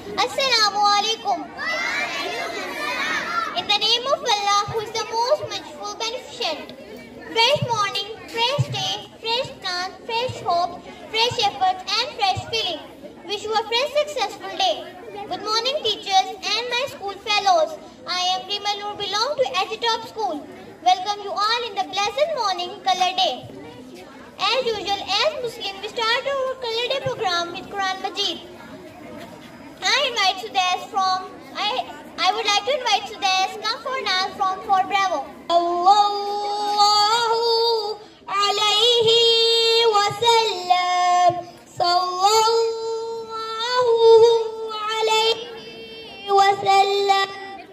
Assalamu alaikum. In the name of Allah, who is the most merciful, beneficent. Fresh morning, fresh day, fresh chance, fresh hope, fresh efforts and fresh feeling. Wish you a fresh successful day. Good morning teachers and my school fellows. I am Rima Noor, belong to Top School. Welcome you all in the blessed morning color day. As usual, as Muslim, we start our color day program with Quran Majid. I would like to invite Sudesh come for now from Fort Bravo. Allahu alayhi wa sallam. Sallallahu alayhi wa sallam.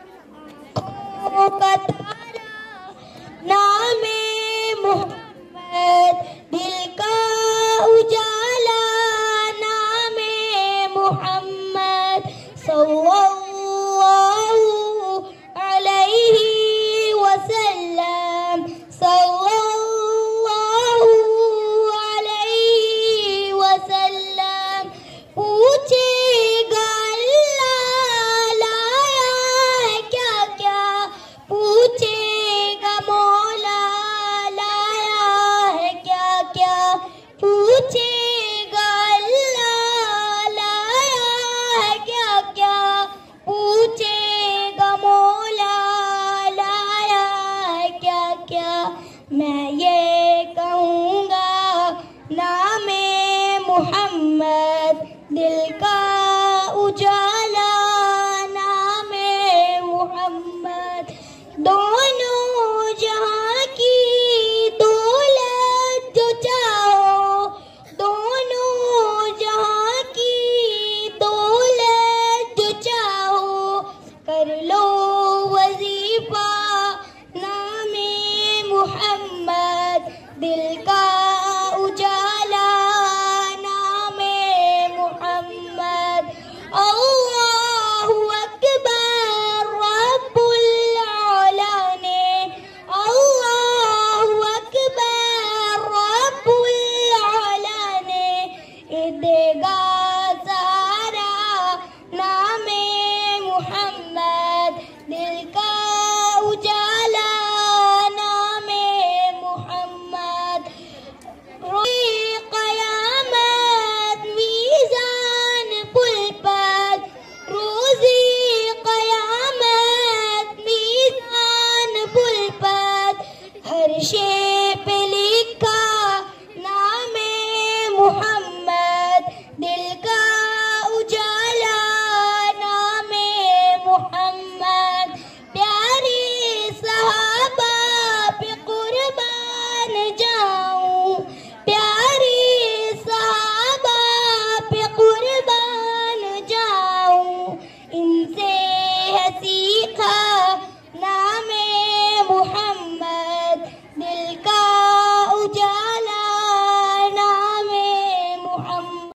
नामे मोहम्मद दिल का उजाला नामे मोहम्मद सल्लल्लाहु